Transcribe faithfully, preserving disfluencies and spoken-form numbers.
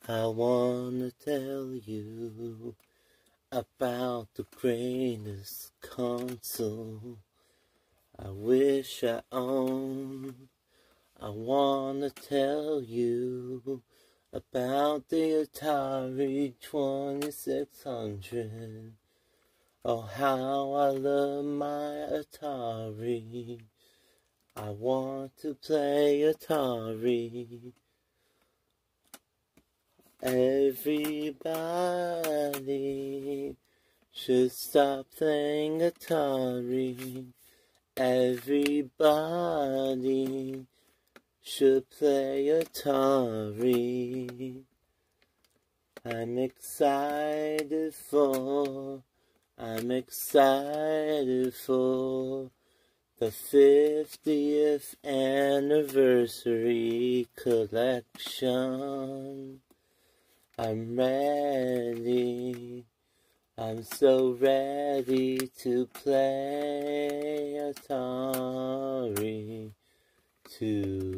I wanna tell you about the greatest console I wish I owned. I wanna tell you about the Atari twenty-six hundred. Oh, how I love my Atari. I want to play Atari. Everybody should stop playing Atari. Everybody should play Atari. I'm excited for, I'm excited for the fiftieth anniversary collection. I'm ready, I'm so ready to play Atari tonight.